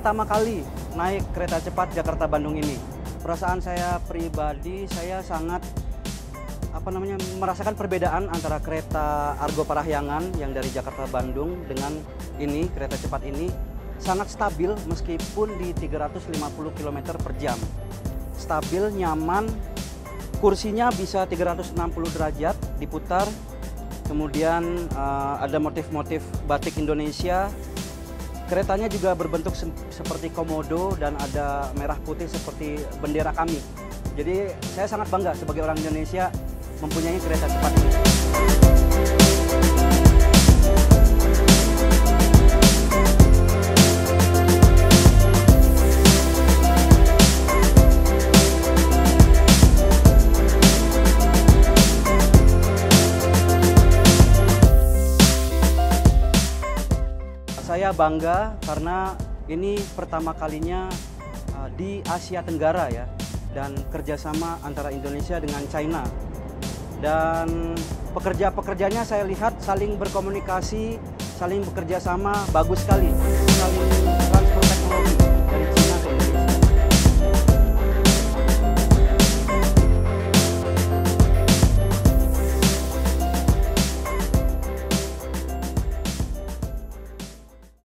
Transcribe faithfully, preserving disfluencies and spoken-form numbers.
pertama kali naik kereta cepat Jakarta-Bandung ini. Perasaan saya pribadi, saya sangat apa namanya merasakan perbedaan antara kereta Argo Parahyangan yang dari Jakarta-Bandung dengan ini, kereta cepat ini sangat stabil meskipun di tiga ratus lima puluh kilometer per jam. Stabil, nyaman, kursinya bisa tiga ratus enam puluh derajat diputar. Kemudian uh, ada motif-motif batik Indonesia. Keretanya juga berbentuk se seperti komodo dan ada merah putih seperti bendera kami. Jadi saya sangat bangga sebagai orang Indonesia mempunyai kereta cepat ini. Saya bangga karena ini pertama kalinya uh, di Asia Tenggara ya, dan kerjasama antara Indonesia dengan China. Dan pekerja-pekerjanya saya lihat saling berkomunikasi, saling bekerja sama, bagus sekali. Sekali